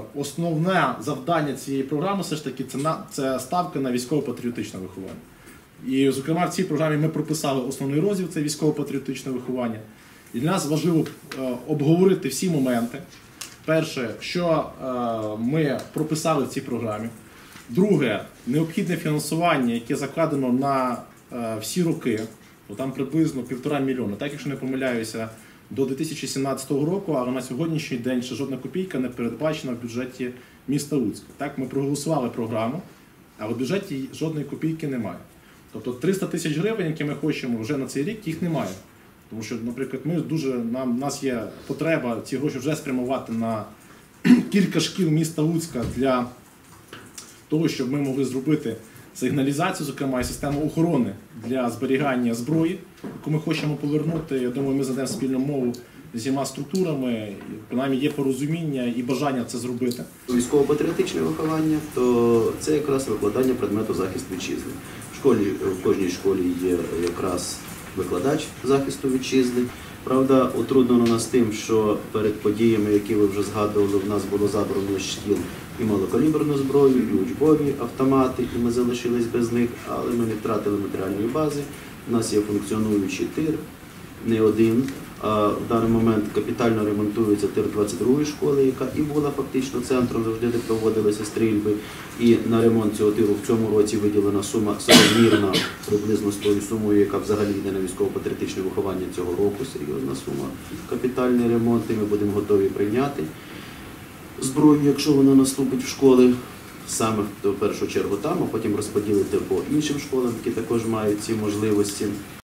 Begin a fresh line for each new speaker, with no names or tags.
основне завдання цієї програми все ж таки це ставка на військово-патріотичне виховання. І, зокрема, в цій програмі ми прописали основний розділ – це військово-патріотичне виховання. І для нас важливо обговорити всі моменти. Перше, що ми прописали в цій програмі. Друге, необхідне фінансування, яке закладено на всі роки, там приблизно 1,5 мільйона. Так, якщо не помиляюся, до 2017 року, але на сьогоднішній день ще жодна копійка не передбачена в бюджеті міста Луцька. Так, ми проголосували програму, але в бюджеті жодної копійки немає. Тобто 300 тисяч гривень, які ми хочемо вже на цей рік, їх немає. Тому що, наприклад, у нас є потреба ці гроші вже спрямувати на кілька шкіл міста Луцька для того, щоб ми могли зробити сигналізацію, зокрема, і систему охорони для зберігання зброї, яку ми хочемо повернути. Я думаю, ми знайдемо спільну мову з усіма структурами, принаймні є порозуміння і бажання це зробити.
Військово-патріотичне виховання – то це якраз викладання предмету захист вітчизни. В кожній школі є якраз викладач захисту вітчизни. Правда, утруднено нас тим, що перед подіями, які ви вже згадували, в нас було забрано з шкіл і малокаліберну зброю, і учбові автомати, і ми залишились без них, але ми не втратили матеріальної бази. У нас є функціонуючий тир, не один. В даний момент капітально ремонтується тир 22-ї школи, яка і була фактично центром, завжди де проводилися стрільби. І на ремонт цього тиру в цьому році виділена сума соромірна, приблизно з тою сумою, яка взагалі йде на військово-патріотичне виховання цього року. Серйозна сума. Капітальний ремонт, і ми будемо готові прийняти зброю, якщо вона наступить в школи, саме в першу чергу там, а потім розподілити по іншим школам, які також мають ці можливості.